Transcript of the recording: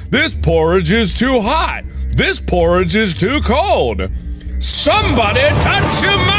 This porridge is too hot. This porridge is too cold. Somebody touch him!